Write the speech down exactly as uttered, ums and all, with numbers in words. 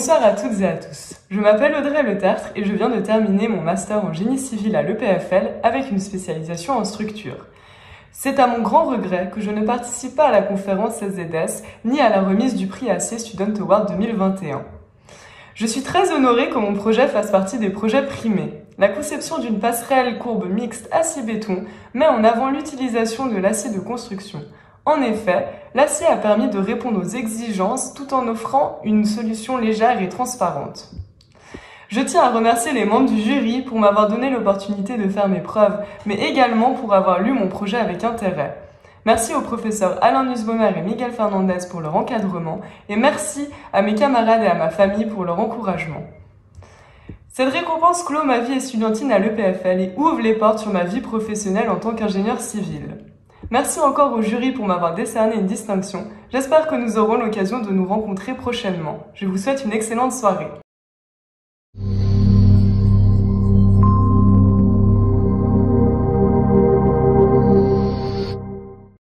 Bonsoir à toutes et à tous. Je m'appelle Audrey Le Tertre et je viens de terminer mon master en génie civil à l'E P F L avec une spécialisation en structure. C'est à mon grand regret que je ne participe pas à la conférence S Z S ni à la remise du prix A C Student Award deux mille vingt et un. Je suis très honorée que mon projet fasse partie des projets primés. La conception d'une passerelle courbe mixte acier-béton met en avant l'utilisation de l'acier de construction. En effet, l'acier a permis de répondre aux exigences tout en offrant une solution légère et transparente. Je tiens à remercier les membres du jury pour m'avoir donné l'opportunité de faire mes preuves, mais également pour avoir lu mon projet avec intérêt. Merci aux professeurs Alain Nussbaumer et Miguel Fernandez pour leur encadrement, et merci à mes camarades et à ma famille pour leur encouragement. Cette récompense clôt ma vie estudiantine à l'E P F L et ouvre les portes sur ma vie professionnelle en tant qu'ingénieur civil. Merci encore au jury pour m'avoir décerné une distinction. J'espère que nous aurons l'occasion de nous rencontrer prochainement. Je vous souhaite une excellente soirée.